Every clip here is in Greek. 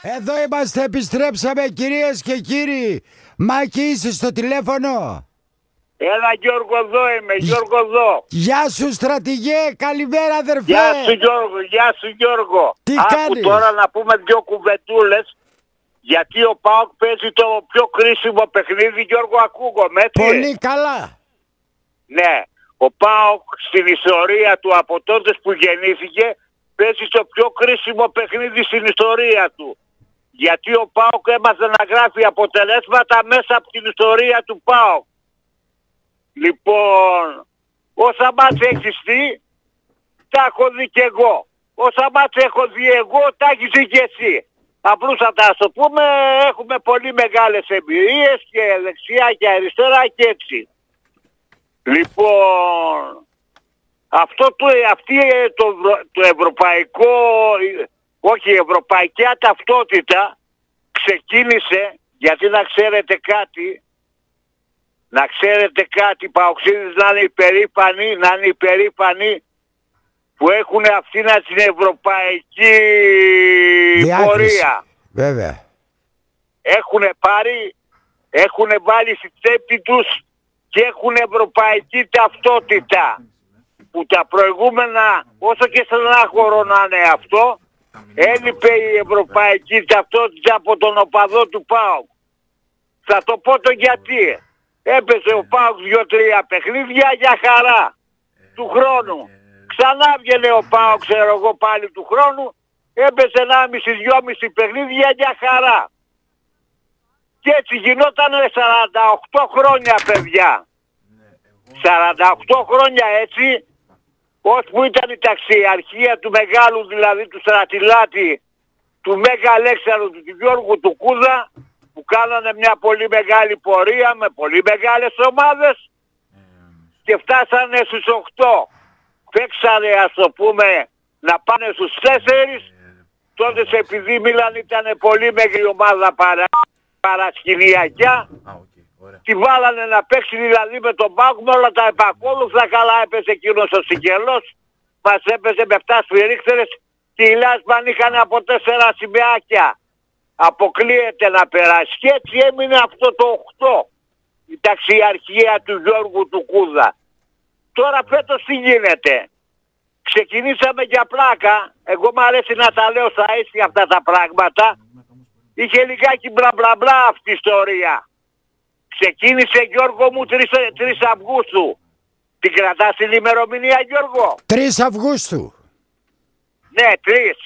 Εδώ είμαστε, επιστρέψαμε κυρίες και κύριοι. Μάκη, είσαι στο τηλέφωνο? Έλα Γιώργο, εδώ είμαι, Γιώργο εδώ. Γεια σου στρατηγέ, καλημέρα αδερφέ. Γεια σου Γιώργο, γεια σου Γιώργο. Τι Άκου κάνεις? τώρα να πούμε δυο κουβεντούλες. Γιατί ο ΠΑΟΚ παίζει το πιο κρίσιμο παιχνίδι, Γιώργο, ακούγομαι, έτσι. Πολύ καλά. Ναι, ο ΠΑΟΚ στην ιστορία του από τότε που γεννήθηκε παίζει το πιο κρίσιμο παιχνίδι στην ιστορία του. Γιατί ο ΠΑΟΚ έμαθε να γράφει αποτελέσματα μέσα από την ιστορία του ΠΑΟΚ. Λοιπόν, όσα μάτς έχεις δει, τα έχω δει και εγώ. Όσα μάτς έχω δει εγώ, τα έχεις δει και εσύ. Απλούστατα ας το πούμε, έχουμε πολύ μεγάλες εμπειρίες και δεξιά και αριστερά και έτσι. Λοιπόν, το ευρωπαϊκό, όχι η ευρωπαϊκή ταυτότητα ξεκίνησε, γιατί να ξέρετε κάτι, παοξίδες να είναι υπερήφανοι που έχουν αυτήν την ευρωπαϊκή πορεία. Βέβαια. Έχουν βάλει στη τσέπη τους και έχουν ευρωπαϊκή ταυτότητα. Που τα προηγούμενα, όσο και στενάχωρο να είναι αυτό, έλειπε η ευρωπαϊκή ταυτότητα από τον οπαδό του ΠΑΟΚ. Θα το πω το γιατί. Έπεσε ο ΠΑΟΚ 2-3 παιχνίδια για χαρά του χρόνου. Ξανά βγαινε ο ΠΑΟΚ, ξέρω εγώ, πάλι του χρόνου. Έπεσε 1,5-2,5 παιχνίδια για χαρά. Και έτσι γινόταν 48 χρόνια, παιδιά. 48 χρόνια έτσι, ώσπου ήταν η ταξιαρχία του μεγάλου, δηλαδή του στρατιλάτη, του Μέγα Αλέξανδρου, του Γιώργου του Κούδα, που κάνανε μια πολύ μεγάλη πορεία με πολύ μεγάλες ομάδες και φτάσανε στους 8. Παίξανε, ας το πούμε, να πάνε στους 4. Τότε επειδή η Μίλαν ήταν πολύ μεγάλη ομάδα παρασκηνιακιά, τη βάλανε να παίξει δηλαδή με τον ΠΑΟΚ με όλα τα επακόλουθα. Καλά έπεσε εκείνος ο Σικελός, μας έπεσε με 7 σφυρίχτερες και οι Λάσμαν είχαν από 4 σημαίακια. Αποκλείεται να περάσει και έτσι έμεινε αυτό το 8, η ταξιαρχία του Γιώργου του Κούδα. Τώρα φέτος τι γίνεται? Ξεκινήσαμε για πλάκα, εγώ μου αρέσει να τα λέω στα ίσια αυτά τα πράγματα. Είχε λιγάκι μπλα μπλα μπλα αυτή η ιστορία. Ξεκίνησε, Γιώργο μου, 3 Αυγούστου. Την κρατάς την ημερομηνία, Γιώργο? 3 Αυγούστου. Ναι, 3.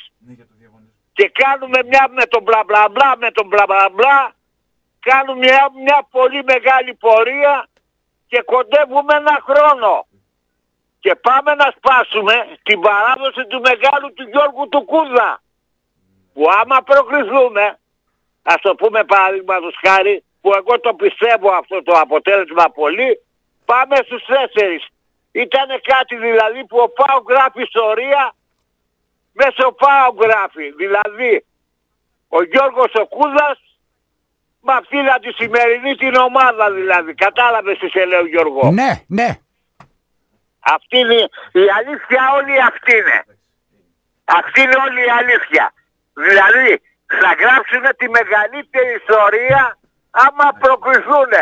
Και κάνουμε με τον μπλα μπλα μπλα, κάνουμε μια πολύ μεγάλη πορεία και κοντεύουμε 1 χρόνο. Και πάμε να σπάσουμε την παράδοση του μεγάλου του Γιώργου του Κούδα. Που άμα προκριθούμε, ας το πούμε παραδείγματος χάρη, που εγώ το πιστεύω αυτό το αποτέλεσμα πολύ, πάμε στους 4. Ήτανε κάτι δηλαδή που ο ΠΑΟΚ γράφει ιστορία, μέσα ο ΠΑΟΚ γράφει. Δηλαδή ο Γιώργος ο Κούδας με αυτήν τη σημερινή την ομάδα δηλαδή. Κατάλαβες τι σε λέω, Γιώργο? Ναι, ναι. Αυτή είναι η αλήθεια, όλη αυτή είναι. Αυτή είναι όλη η αλήθεια. Δηλαδή θα γράψουν τη μεγαλύτερη ιστορία άμα προκριθούν.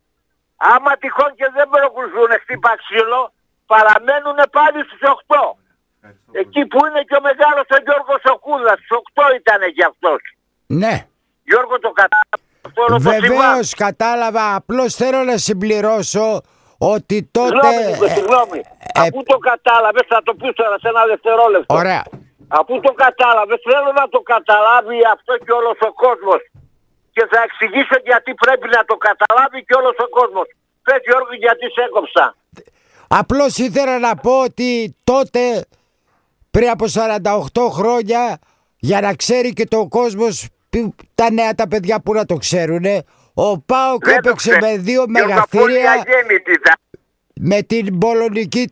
Άμα τυχόν και δεν προκριθούν, χτύπα ξύλο, παραμένουν πάλι στους 8. Εκεί που είναι και ο μεγάλος ο Γιώργος ο Κούδας, στους 8 ήτανε κι αυτός. Ναι. Γιώργο, το κατάλαβα? Βεβαίως κατάλαβα, απλώς θέλω να συμπληρώσω ότι τότε... Συγγνώμη, αφού το κατάλαβες, θα το πεις τώρα σε 1 δευτερόλεπτο. Ωραία. Αφού το κατάλαβες, θέλω να το καταλάβει αυτό και όλος ο κόσμος. Και θα εξηγήσω γιατί πρέπει να το καταλάβει και όλος ο κόσμος. Πες, Γιώργο, γιατί σε έκοψα? Απλώς ήθελα να πω ότι τότε, πριν από 48 χρόνια, για να ξέρει και το κόσμος, τα νέα τα παιδιά που να το ξέρουνε, ο ΠΑΟΚ έπαιξε με 2 μεγαθύρια, με την πολωνική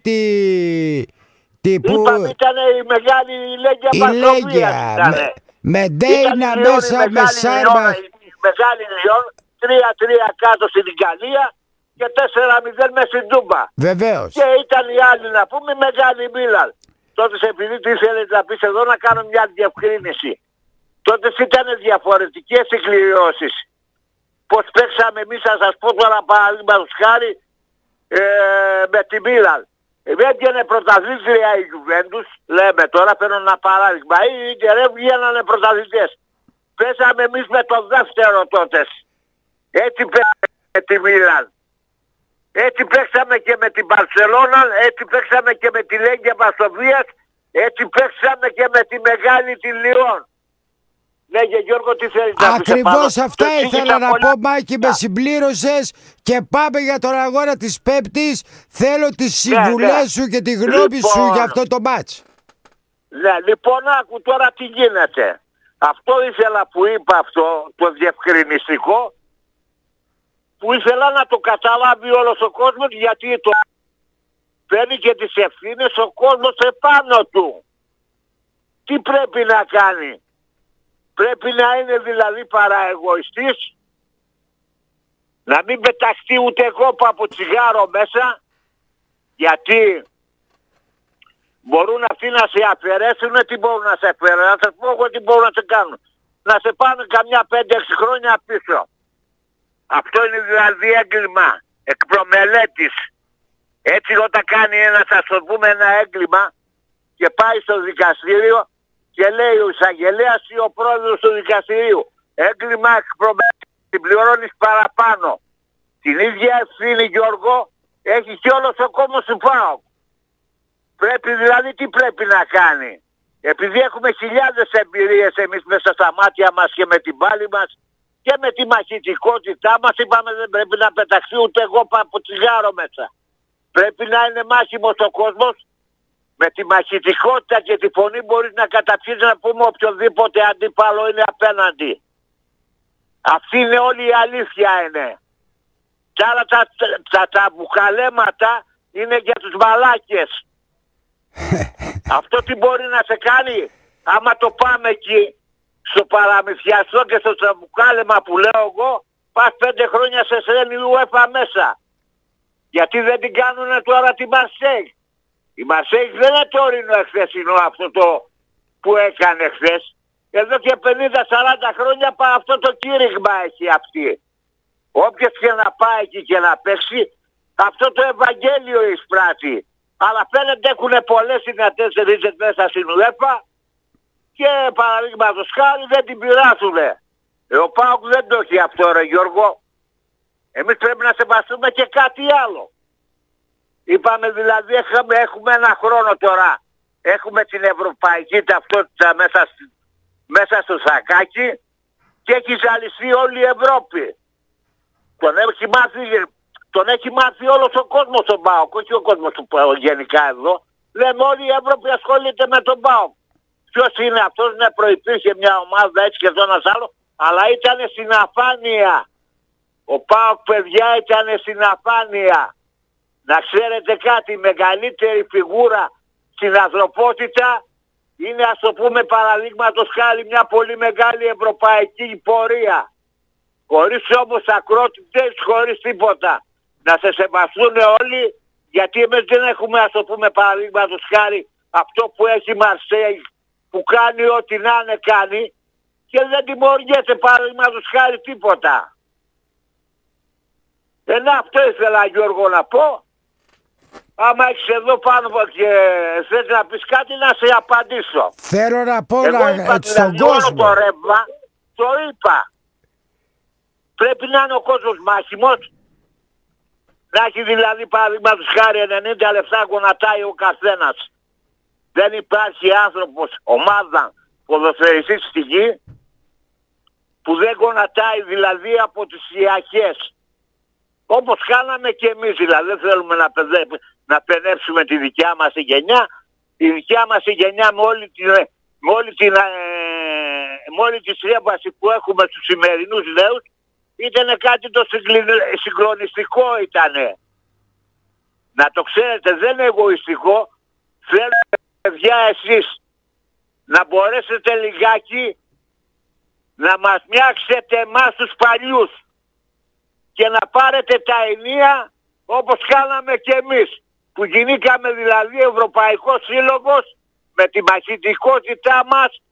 Είπαμε ήταν η μεγάλη Λέγκια με Ντέινα μέσα, με Σάρμα. Μεγάλη Λιόν, 3-3 κάτω στην Ιταλία και 4-0 μέσα στην Τούμπα. Βεβαίως. Και ήταν οι άλλοι, να πούμε, μεγάλη Μίλαν. Τότε επειδή τι ήθελες να πεις εδώ, να κάνω μια διευκρίνηση. Τότε ήταν διαφορετικές οι κληρώσεις. Πώς παίξαμε εμείς, θα σας πω τώρα παραδείγματος χάρη, με τη Μίλαν. Έβγαινε πρωταθλήτρια η Γιουβέντους, λέμε τώρα, παίρνω ένα παράδειγμα. Οι Ιντερ βγαίνανε πρωταθλητές. Παίζαμε εμείς με το δεύτερο τότε. Έτσι παίξαμε με τη Μίλαν. Έτσι παίξαμε και με την Μπαρσελόνα, έτσι παίξαμε και με τη Λέγκια Βαρσοβίας, έτσι παίξαμε και με τη μεγάλη τη Λιόν. Λέγε Γιώργο, τι θέλεις να πεις? Ακριβώς αυτά ήθελα να πολλά... πω, Μάκη, με συμπλήρωσες και πάμε για τον αγώνα της Πέμπτης. Θέλω τις συμβουλές σου και τη γνώμη σου για αυτό το μάτς. Ναι, λοιπόν, άκου τώρα τι γίνεται. Αυτό ήθελα που είπα, αυτό το διευκρινιστικό, που ήθελα να το καταλάβει όλος ο κόσμος, γιατί το παίρνει και τις ευθύνες ο κόσμος επάνω του. Τι πρέπει να κάνει? Πρέπει να είναι δηλαδή παραεγωιστής, να μην πεταχτεί ούτε κόπα από τσιγάρο μέσα, γιατί μπορούν αυτοί να σε αφαιρέσουν. Τι μπορούν να σε αφαιρέσουν? Να σας πω εγώ τι μπορούν να σε κάνουν. Να σε πάνε καμιά 5-6 χρόνια πίσω. Αυτό είναι δηλαδή έγκλημα εκ προμελέτης. Έτσι όταν κάνει ένας, ας το πούμε, ένα έγκλημα και πάει στο δικαστήριο και λέει ο εισαγγελέας ή ο πρόεδρος του δικαστηρίου, έγκλημα εκ προμελέτης, την πληρώνεις παραπάνω. Την ίδια ευθύνη, Γιώργο, έχει και όλος ο κόμμος του ΠΑΟΚ. Πρέπει δηλαδή, τι πρέπει να κάνει? Επειδή έχουμε χιλιάδες εμπειρίες εμείς μέσα στα μάτια μας και με την πάλη μας και με τη μαχητικότητά μας, είπαμε δεν πρέπει να πεταχθεί ούτε εγώ από τσιγάρο μέσα. Πρέπει να είναι μάχημος ο κόσμος. Με τη μαχητικότητα και τη φωνή μπορείς να καταπιείς, να πούμε οποιοδήποτε αντίπαλο είναι απέναντι. Αυτή είναι όλη η αλήθεια είναι. Και άλλα τα μπουκαλέματα είναι για τους μαλάκες. Αυτό τι μπορεί να σε κάνει? Άμα το πάμε εκεί στο παραμυθιαστό και στο τσαμπουκάλεμα που λέω εγώ, πας 5 χρόνια σε σρένει UEFA μέσα. Γιατί δεν την κάνουνε τώρα τη Μαρσέη? Η Μαρσέη δεν είναι το όρεινο εχθεσινό αυτό το που έκανε χθες. Εδώ και 50-40 χρόνια αυτό το κήρυγμα έχει αυτή. Όποιος και να πάει εκεί και να παίξει, αυτό το Ευαγγέλιο εισπράττει. Αλλά φαίνεται έχουν πολλές δυνατές ρίζες μέσα στην UEFA και παραδείγματος χάρη δεν την πειράζουνε. Ο ΠΑΟΚ δεν το έχει αυτό, ρε Γιώργο. Εμείς πρέπει να σεβαστούμε και κάτι άλλο. Είπαμε δηλαδή έχουμε ένα χρόνο τώρα. Έχουμε την ευρωπαϊκή ταυτότητα μέσα στο σακάκι και έχει ζαλιστεί όλη η Ευρώπη. Τον έχει μάθει όλος ο κόσμος τον ΠΑΟΚ, όχι ο κόσμος του ΠΑΟΚ γενικά εδώ. Λέμε όλη η Ευρώπη ασχολείται με τον ΠΑΟΚ. Ποιος είναι αυτός? Ναι, προϋπήρχε μια ομάδα έτσι και εδώ ένας άλλο, αλλά ήταν στην αφάνεια. Ο ΠΑΟΚ, παιδιά, ήταν στην αφάνεια. Να ξέρετε κάτι, η μεγαλύτερη φιγούρα στην ανθρωπότητα είναι, ας το πούμε παραδείγματος χάρη, μια πολύ μεγάλη ευρωπαϊκή πορεία. Χωρίς όμως ακρότητες, χωρίς τίποτα. Να σε σεβαστούν όλοι, γιατί εμείς δεν έχουμε, ας το πούμε παραδείγματος χάρη, αυτό που έχει η Μαρσέη, που κάνει ό,τι να είναι κάνει και δεν τιμωριέται παραδείγματος χάρη τίποτα. Αυτό ήθελα, Γιώργο, να πω. Άμα έχεις εδώ πάνω και θες να πεις κάτι, να σε απαντήσω. Θέλω να πω εγώ είπα, στον δηλαδή, κόσμο. όλο το ρεύμα, το είπα. Πρέπει να είναι ο κόσμος μάχημος. Να έχει δηλαδή παραδείγματος χάρη 90 λεπτά γονατάει ο καθένας. Δεν υπάρχει άνθρωπος, ομάδα, ποδοσφαιριστής στη γη που δεν γονατάει δηλαδή από τις ιαχές. Όπως κάναμε και εμείς δηλαδή. Δεν θέλουμε να παιδεύσουμε τη δικιά μας η γενιά. Η δικιά μας η γενιά με όλη τη σύμβαση που έχουμε στους σημερινούς νέους ήταν κάτι το συγκλονιστικό ήτανε. Να το ξέρετε, δεν είναι εγωιστικό. Θέλετε, παιδιά, εσείς να μπορέσετε λιγάκι να μας μοιάξετε εμάς τους παλιούς και να πάρετε τα ενία όπως κάναμε και εμείς, που γινήκαμε δηλαδή Ευρωπαϊκός Σύλλογος με τη μαχητικότητά μας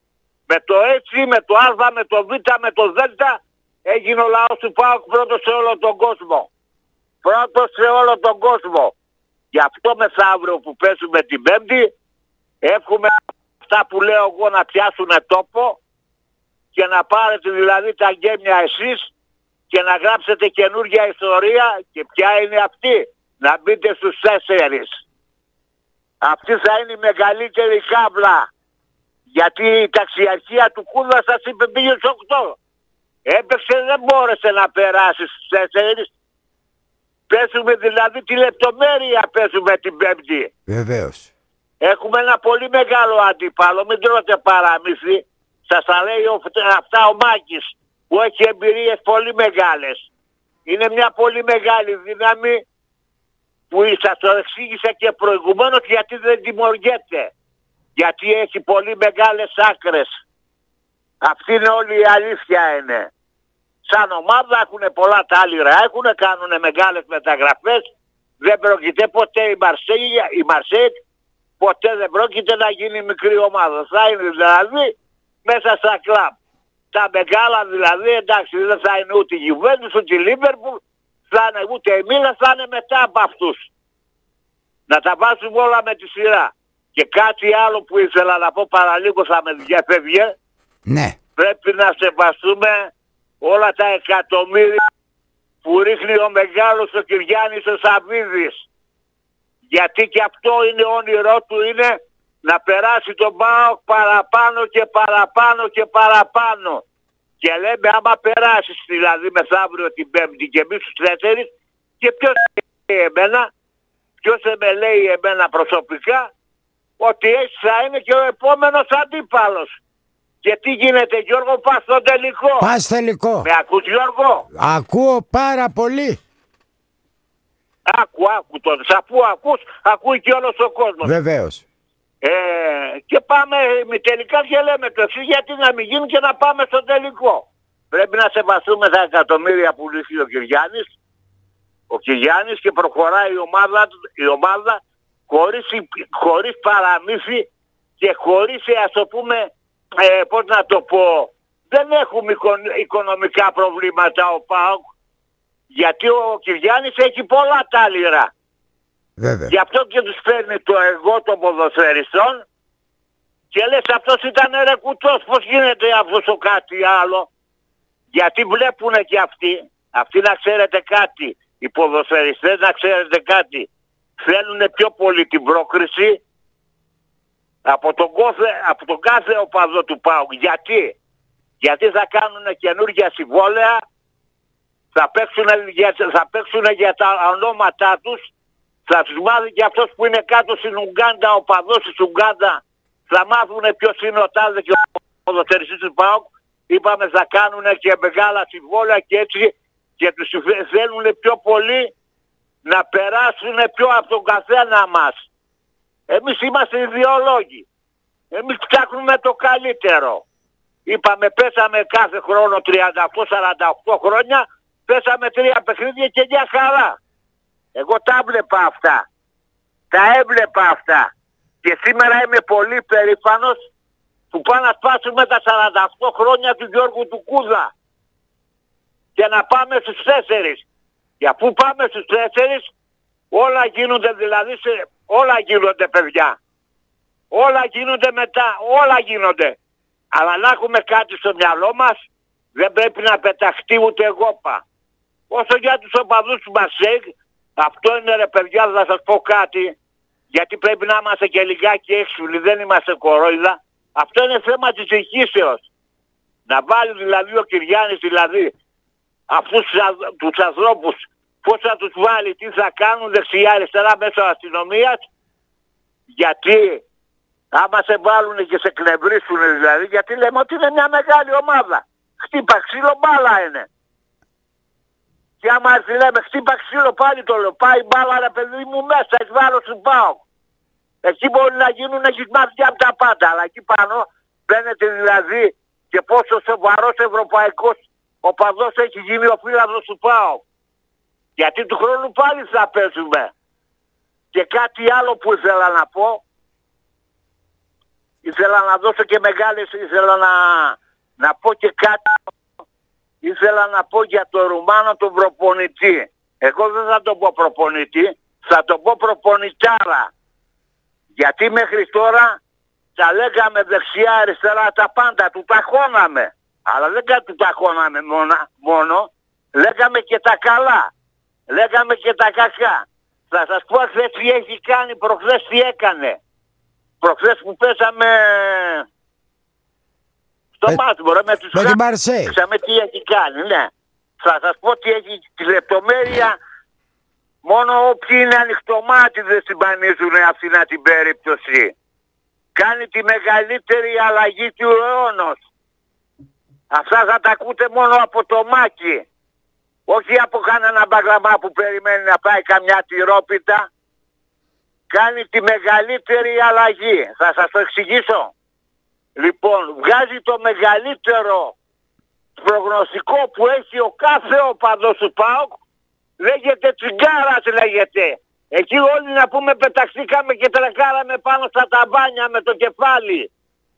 Με το έτσι, με το α, με το β, με το δ έγινε ο λαός του ΠΑΟΚ πρώτος σε όλο τον κόσμο. Πρώτος σε όλο τον κόσμο. Γι' αυτό μεθαύριο που παίζουμε την Πέμπτη έχουμε αυτά που λέω εγώ να πιάσουν τόπο και να πάρετε δηλαδή τα γκέμια εσείς και να γράψετε καινούργια ιστορία. Και ποια είναι αυτή? Να μπείτε στους 4. Αυτή θα είναι η μεγαλύτερη κάβλα. Γιατί η ταξιαρχία του Κούδα σας είπε πήγε στους 8. Έπαιξε, δεν μπόρεσε να περάσει στους 4. Παίζουμε δηλαδή τη λεπτομέρεια, παίζουμε την Πέμπτη. Βεβαίως. Έχουμε ένα πολύ μεγάλο αντίπαλο, μην τρώτε παραμύθι. Σας τα λέει αυτά ο Μάκης που έχει εμπειρίες πολύ μεγάλες. Είναι μια πολύ μεγάλη δύναμη που σας το εξήγησα και προηγουμένως γιατί δεν τιμωριέται. Γιατί έχει πολύ μεγάλες άκρες. Αυτή είναι όλη η αλήθεια είναι. Σαν ομάδα έχουν πολλά τα άλυρα, κάνουν μεγάλες μεταγραφές. Δεν πρόκειται ποτέ η Μαρσέικ, ποτέ δεν πρόκειται να γίνει μικρή ομάδα. Θα είναι δηλαδή μέσα στα κλαμπ. Τα μεγάλα δηλαδή, εντάξει, δεν θα είναι ούτε η Γιουβέντους, ούτε η Λίβερπουλ, θα είναι ούτε η Μίλαν, θα είναι μετά από αυτούς. Να τα βάζουμε όλα με τη σειρά. Και κάτι άλλο που ήθελα να πω, παραλίγο θα με διαφεύγε. Ναι. Πρέπει να σεβαστούμε όλα τα εκατομμύρια που ρίχνει ο μεγάλος ο Κυριάννης ο Σαββίδης. Γιατί και αυτό είναι όνειρό του, είναι να περάσει τον ΠΑΟΚ παραπάνω και παραπάνω και παραπάνω. Και λέμε άμα περάσεις δηλαδή μεθαύριο την Πέμπτη και εμείς στους 4, και ποιος με λέει εμένα προσωπικά ότι έτσι θα είναι και ο επόμενος αντίπαλος. Και τι γίνεται Γιώργο, πας στο τελικό? Πας τελικό. Με ακούς Γιώργο? Ακούω πάρα πολύ. Άκου τότε. Αφού ακούς, ακούει και όλος ο κόσμος. Βεβαίως. Και πάμε τελικά και λέμε το εσείς γιατί να μην γίνει και να πάμε στο τελικό. Πρέπει να σεβαστούμε τα εκατομμύρια που λύσει ο Κυριάννης. Ο Κυριάννης και προχωράει η ομάδα χωρίς παραμύθι και χωρίς, ας το πούμε, πώς να το πω, δεν έχουμε οικονομικά προβλήματα ο ΠΑΟΚ, γιατί ο Κυριάννης έχει πολλά τάλιρα. Βέβαια. Γι' αυτό και τους παίρνει το εγώ των ποδοσφαιριστών και λες αυτός ήταν ρε κουτός, πώς γίνεται αυτός ο κάτι άλλο? Γιατί βλέπουν και αυτοί να ξέρετε κάτι, οι ποδοσφαιριστές να ξέρετε κάτι, θέλουν πιο πολύ την πρόκριση από τον κάθε οπαδό του ΠΑΟΚ. Γιατί θα κάνουν καινούργια συμβόλαια, θα παίξουν για τα ονόματά τους, θα τους μάθει και αυτός που είναι κάτω στην Ουγκάντα, ο παδός της Ουγκάντα, θα μάθουν ποιος είναι ο τάδε και ο ποδοσφαιριστής του ΠΑΟΚ. Είπαμε θα κάνουν και μεγάλα συμβόλαια και έτσι και τους θέλουν πιο πολύ να περάσουν πιο από τον καθένα μας. Εμείς είμαστε ιδεολόγοι. Εμείς ψάχνουμε το καλύτερο. Είπαμε πέσαμε κάθε χρόνο 38-48 χρόνια, πέσαμε 3 παιχνίδια και μια χαρά. Εγώ τα έβλεπα αυτά. Τα έβλεπα αυτά. Και σήμερα είμαι πολύ περήφανος που πάμε να σπάσουμε τα 48 χρόνια του Γιώργου του Κούδα. Και να πάμε στους 4. Και αφού πάμε στους 4, όλα γίνονται δηλαδή, όλα γίνονται παιδιά. Όλα γίνονται μετά, όλα γίνονται. Αλλά να έχουμε κάτι στο μυαλό μας, δεν πρέπει να πεταχτεί ούτε γόπα. Όσο για τους οπαδούς του Μαρσέικ, αυτό είναι ρε παιδιά, θα σας πω κάτι, γιατί πρέπει να είμαστε και λιγάκι έξυπνοι, δεν είμαστε κορόιδα. Αυτό είναι θέμα της διοικήσεως. Να βάλει δηλαδή ο Κυριάννης δηλαδή αυτούς τους ανθρώπους, πώς θα τους βάλει, τι θα κάνουν δεξιά αριστερά μέσω αστυνομίας, γιατί άμα σε βάλουν και σε κνευρίσουν δηλαδή, γιατί λέμε ότι είναι μια μεγάλη ομάδα. Χτύπα ξύλο μπάλα είναι. Και άμα έρθει λέμε χτύπα ξύλο πάλι το λέω. Πάει μπάλα ρε παιδί μου μέσα, εις βάρος του ΠΑΟΚ. Εκεί μπορεί να γίνουν, έχεις μάθει από τα πάντα. Αλλά εκεί πάνω φαίνεται δηλαδή και πόσο σοβαρός ευρωπαϊκός οπαδός έχει γίνει ο φίλαδος του ΠΑΟΚ. Γιατί του χρόνου πάλι θα παίζουμε. Και κάτι άλλο που ήθελα να πω. ήθελα να δώσω και μεγάλες, ήθελα να πω και κάτι. Ήθελα να πω για το Ρουμάνο τον προπονητή. Εγώ δεν θα το πω προπονητή, θα το πω προπονητάρα. Γιατί μέχρι τώρα τα λέγαμε δεξιά αριστερά τα πάντα, του ταχώναμε. Αλλά δεν του ταχώναμε μόνο, λέγαμε και τα καλά. Λέγαμε και τα κακά. Θα σας πω χθες τι έχει κάνει, προχθές τι έκανε. Προχθές που πέσαμε στο μάτι, με τους χάσαμε τι έχει κάνει, ναι. Θα σας πω τι έχει τη λεπτομέρεια, μόνο όποιοι είναι ανοιχτομάτοι δεν συμπανίζουν αυτήν την περίπτωση. Κάνει τη μεγαλύτερη αλλαγή του αιώνος. Αυτά θα τα ακούτε μόνο από το Μάκη. Όχι από κανένα μπαγλαμά που περιμένει να πάει καμιά τυρόπιτα. Κάνει τη μεγαλύτερη αλλαγή. Θα σας το εξηγήσω. Λοιπόν, βγάζει το μεγαλύτερο προγνωστικό που έχει ο κάθε οπαδός του ΠΑΟΚ. Λέγεται Τσιγκάρας λέγεται. Εκεί όλοι να πούμε πεταχτήκαμε και τρεκάραμε πάνω στα ταμπάνια με το κεφάλι.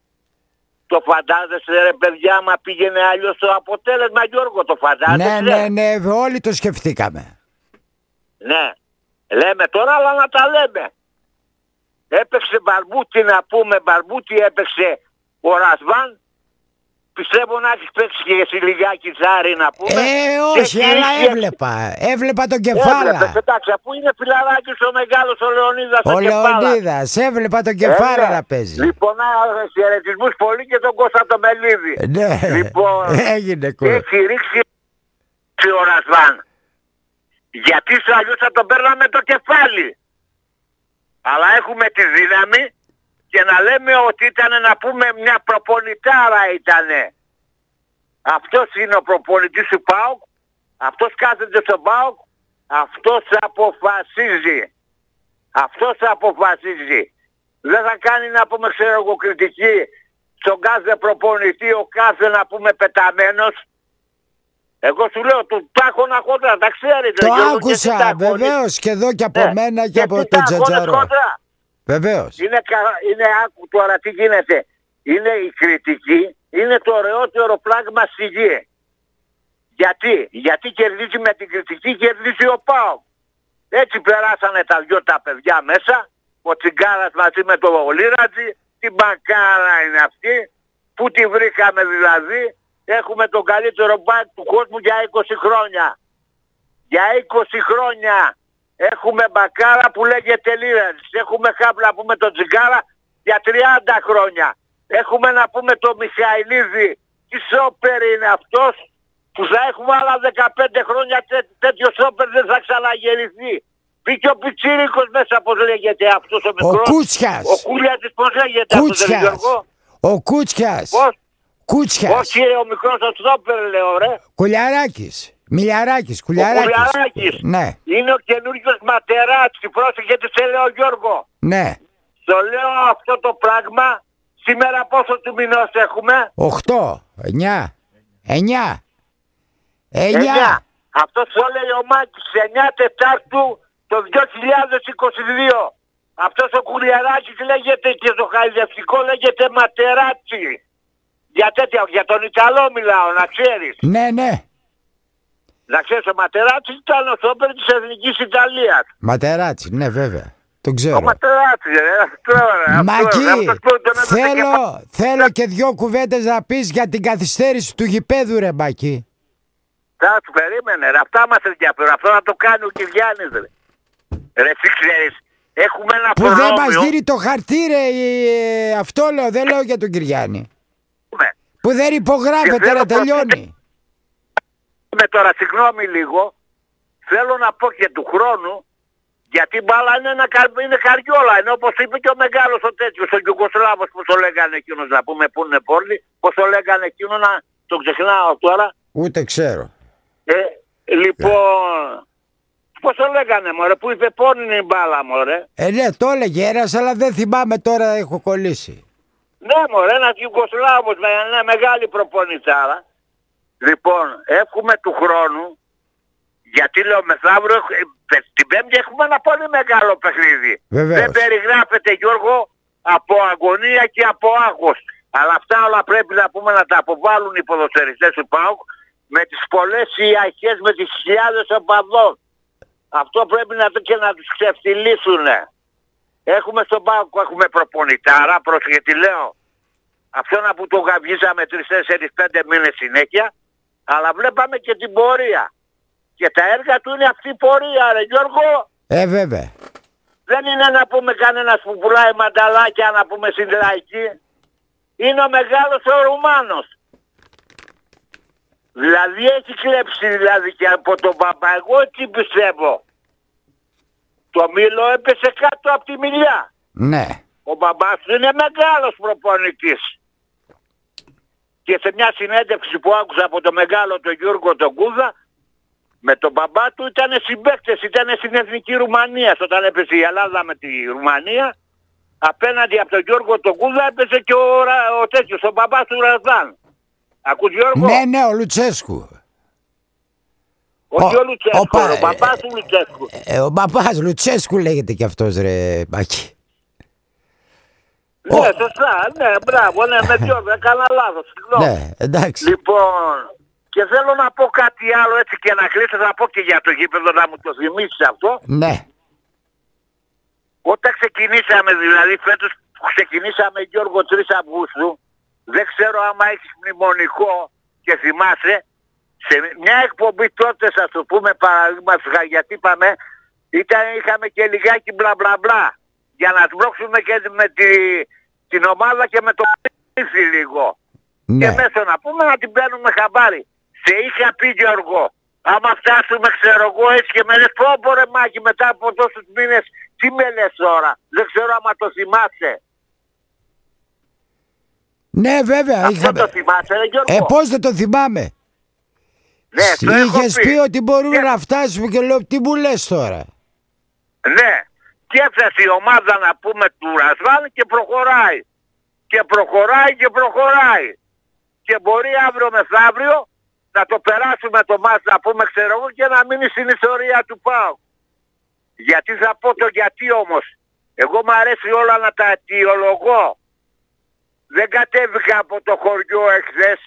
Το φαντάζεσαι ρε παιδιά, μα πήγαινε αλλιώς το αποτέλεσμα, Γιώργο, το φαντάζεσαι? Ναι, όλοι το σκεφτήκαμε. Ναι, λέμε τώρα, αλλά να τα λέμε. Έπαιξε Μπαρμπούτη, να πούμε, Μπαρμπούτη έπαιξε ο Ρασβάν. Πιστεύω να έχεις παίξει και εσύ λιγάκι Ζάρι, να πούμε. Όχι, αλλά έβλεπα τον Κεφάλα. Εντάξει, αφού είναι φιλαράκης ο μεγάλος ο Λεωνίδας. Ο Λεωνίδας, έβλεπα τον Κεφάλα να παίζει. Λοιπόν, χαιρετισμούς πολύ και τον Κώστα το Μελίδη. Ναι, λοιπόν, έγινε κολλά. έχει ρίξει ο Ρασβάν. Γιατί σου αλλιώς θα τον παίρναμε το κεφάλι. Αλλά έχουμε τη δύναμη και να λέμε ότι ήταν, να πούμε, μια προπονητάρα ήτανε. Αυτός είναι ο προπονητής του ΠΑΟΚ. Αυτός κάθεται στο ΠΑΟΚ. Αυτός αποφασίζει. Αυτός αποφασίζει. Δεν θα κάνει, να πούμε, ξέρω εγώ, κριτική στον κάθε προπονητή, ο κάθε, να πούμε, πεταμένος. Εγώ σου λέω, του τάχωνα χοντρά, τα ξέρετε. Το άκουσα, βεβαίως, και εδώ και από μένα και από τον Τζατζαρό. Βεβαίως. Είναι άκου τώρα τι γίνεται. Είναι η κριτική, είναι το ωραιότερο πράγμα στη γη. Γιατί κερδίζει με την κριτική, κερδίζει ο ΠΑΟΚ. Έτσι περάσανε τα δυο τα παιδιά μέσα, ο Τσιγκάρας μαζί με τον Λίρατζη, την μπακάρα είναι αυτή, που τη βρήκαμε δηλαδή, έχουμε τον καλύτερο μπακ του κόσμου για 20 χρόνια. Για 20 χρόνια. Έχουμε μπακάρα που λέγεται Λίρατζη. Έχουμε χάπλα, πούμε, τον Τσιγκάρα για 30 χρόνια. Έχουμε, να πούμε, τον Μιχαηλίδη. Τι σόπερ είναι αυτός, που θα έχουμε άλλα 15 χρόνια τέτοιο σόπερ δεν θα ξαναγεννηθεί. Μπήκε ο Πιτσίρικος μέσα, πώς λέγεται αυτός ο μικρός. Ο Κούτσιας. Ο Κούλιατης, πώς λέγεται αυτός, Γιώργο? Ο Κούτσιας. Πώς? Κούτσιας. Όχι, ο μικρός ο σόπερ, λέω, ρε. Κουλιαράκης. Μιλιαράκης, Κουλιαράκης. Ναι. Είναι ο καινούριος Ματεράτσι. Πρόσεχε τι σε λέω, Γιώργο. Ναι. Το λέω αυτό το πράγμα. Σήμερα πόσο του μηνός έχουμε? 8, 9. 9. Αυτό το λέει ο Μάκης. 9 Τετάρτου το 2022. Αυτός ο Κουλιαράκης λέγεται, και το χαϊδευτικό λέγεται Ματεράτσι. Για τον Ιταλό μιλάω, να ξέρεις. Ναι. Να ξέρεις, ο Ματεράτσι ήταν ο σόπερ της Εθνικής Ιταλίας. Ματεράτσι, ναι, βέβαια. Το ξέρω. Ο Ματεράτσι, Μακί, θέλω και 2 κουβέντες να πεις για την καθυστέρηση του γηπέδου, ρε Μακί. Θα του περίμενε, ρε. Αυτά μας ενδιαφέρουν. Αυτό να το κάνει ο Κυριάννης, ρε. Ρε, τι ξέρεις, έχουμε ένα που προνόμιο. Δεν μας δίνει το χαρτί, ρε, αυτό λέω, δεν λέω για τον Κυριάννη. Που δεν υπογράφεται, να τελειώνει. Με τώρα, συγγνώμη λίγο, θέλω να πω και του χρόνου, γιατί η μπάλα είναι καριόλα, ενώ όπως είπε και ο μεγάλος ο τέτοιος, ο Γιουγκοσλάβος, που το λέγανε εκείνος, να πούμε, που είναι πόρλι, πώς το λέγανε εκείνο, να το ξεχνάω τώρα. Ούτε ξέρω. Λοιπόν, πώς το λέγανε, μωρέ, που είπε πόρνη η μπάλα, μωρέ. Ναι, το έλεγε ένας, αλλά δεν θυμάμαι τώρα, έχω κολλήσει. Ναι, μωρέ, ένας Γιουγκοσλάβος με μια μεγάλη προπονητάρα. Λοιπόν, έχουμε του χρόνου, γιατί λέω μεθαύριο, την Πέμπτη έχουμε ένα πολύ μεγάλο παιχνίδι. Βεβαίως. Δεν περιγράφεται, Γιώργο, από αγωνία και από άγχος. Αλλά αυτά όλα πρέπει να πούμε να τα αποβάλουν οι ποδοσφαιριστές του ΠΑΟΚ με τις πολλές ιαχές, με τις χιλιάδες οπαδών. Αυτό πρέπει και να τους ξεφτυλίσουν. Έχουμε στον ΠΑΟΚ, έχουμε προπονητάρα, πρόσεχε τι λέω. Αυτόν που τον γαβγίζαμε 3-4-5 μήνες συνέχεια, αλλά βλέπαμε και την πορεία. Και τα έργα του είναι αυτή η πορεία, ρε Γιώργο. Βέβαια. Δεν είναι να πούμε κανένας που πουλάει μανταλάκια, να πούμε στην λαϊκή. Είναι ο μεγάλος ο Ρουμάνος. Δηλαδή έχει κλέψει δηλαδή και από τον Παπά. Εγώ έτσι πιστεύω. Το Μήλο έπεσε κάτω από τη μιλιά. Ναι. Ο μπαμπάς του είναι μεγάλος προπονητής. Και σε μια συνέντευξη που άκουσα από τον μεγάλο τον Γιώργο τον Κούδα, με τον μπαμπά του ήταν συμπαίκτες, ήταν στην Εθνική Ρουμανία. Όταν έπεσε η Ελλάδα με τη Ρουμανία, απέναντι από τον Γιώργο τον Κούδα έπεσε και ο τέτοιος, ο μπαμπάς του Ραζάν. Ακούς Γιώργο? Ναι, ο Λουτσέσκου. Όχι ο Λουτσέσκου, ο μπαμπάς του Λουτσέσκου. Ο μπαμπάς Λουτσέσκου λέγεται κι αυτός, ρε Μάκη. Ναι, σωστά, ναι, μπράβο, ναι, με δυο, έκανα λάθος, συγγνώμη. Ναι, εντάξει. Λοιπόν, και θέλω να πω κάτι άλλο έτσι και να κλείσω, να πω και για το γήπεδο να μου το θυμίσεις αυτό. Ναι. Όταν ξεκινήσαμε, δηλαδή φέτος που ξεκινήσαμε Γιώργο 3 Αυγούστου, δεν ξέρω άμα έχεις μνημονικό και θυμάσαι, σε μια εκπομπή τότε θα το πούμε παραδείγματος, γιατί είπαμε, είχαμε και λιγάκι μπλα μπλα μπλα, για να σμπρώξουμε και με την ομάδα και με το πίθι λίγο. Ναι. Και μέσα να πούμε να την παίρνουμε χαμπάρι. Σε είχα πει Γιώργο, άμα φτάσουμε ξέρω εγώ έτσι και με λες πω ρε Μάκη μετά από τόσους μήνες, τι με λες τώρα, δεν ξέρω άμα το θυμάσαι. Ναι βέβαια. Αυτό το θυμάσαι ρε Γιώργο? Πώς δεν το θυμάμαι. Ναι, το είχες πει ότι μπορούμε να φτάσουμε και λέω τι μου λες τώρα. Ναι, και έφτασε η ομάδα να πούμε του Ρασβάν και προχωράει. Και προχωράει και προχωράει. Και μπορεί αύριο μεθαύριο να το περάσουμε το μάτς να πούμε ξέρω εγώ και να μείνει στην ιστορία του ΠΑΟΚ. Γιατί θα πω το γιατί όμως. Εγώ μου αρέσει όλα να τα αιτιολογώ. Δεν κατέβηκα από το χωριό εχθές.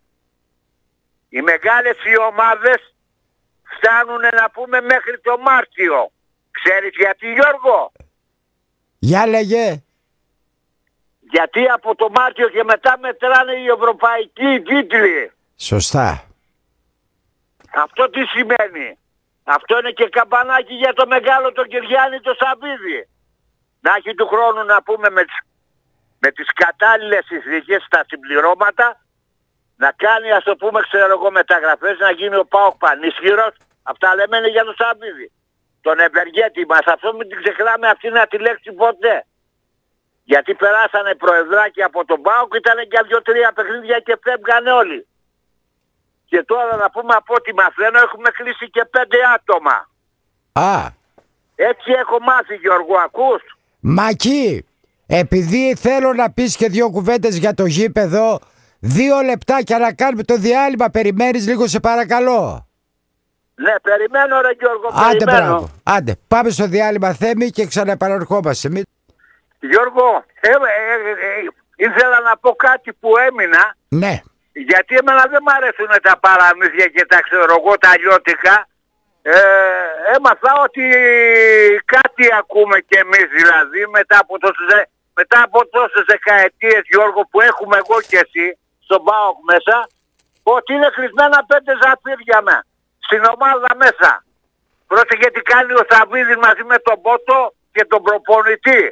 Οι μεγάλες οι ομάδες φτάνουν να πούμε μέχρι το Μάρτιο. Ξέρεις γιατί Γιώργο? Για λέγε. Γιατί από το Μάρτιο και μετά μετράνε οι ευρωπαϊκοί τίτλοι. Σωστά. Αυτό τι σημαίνει? Αυτό είναι και καμπανάκι για το μεγάλο τον Κυριάννη το Σαββίδη. Να έχει του χρόνου να πούμε με τις κατάλληλες συνθήκες στα συμπληρώματα να κάνει ας το πούμε ξέρω εγώ μεταγραφές, να γίνει ο ΠΑΟΚ πανίσχυρος. Αυτά λέμε είναι για τον Σαββίδη. Τον ευεργέτη μας, αυτό μην την ξεχνάμε αυτή να τη λέξει ποτέ. Γιατί περάσανε προεδράκι από τον ΠΑΟΚ, ήταν για 2-3 παιχνίδια και φεύγανε όλοι. Και τώρα να πούμε από ό,τι μαθαίνω έχουμε κλείσει και 5 άτομα. Α. Έτσι έχω μάθει Γιώργο, ακούς? Μακί, επειδή θέλω να πεις και 2 κουβέντες για το γήπεδο, 2 λεπτάκια να κάνουμε το διάλειμμα, περιμένεις λίγο σε παρακαλώ. Ναι, περιμένω ρε Γιώργο, Άντε, περιμένω. μπράβο. Άντε, πάμε στο διάλειμμα Θέμη και ξαναεπαναρχόμαστε. Γιώργο, ήθελα να πω κάτι που έμεινα. Ναι. Γιατί εμένα δεν μ' αρέσουν τα παραμύθια και τα ξέρω εγώ τα λιώτικα. Έμαθα ότι κάτι ακούμε κι εμείς δηλαδή μετά από τόσες δεκαετίες Γιώργο που έχουμε εγώ και εσύ στον ΠΑΟΚ μέσα, ότι είναι κλεισμένα 5 ζαφύρια στην ομάδα μέσα. Πρόσεχε τι κάνει ο Σαββίδης μαζί με τον Πότο και τον προπονητή.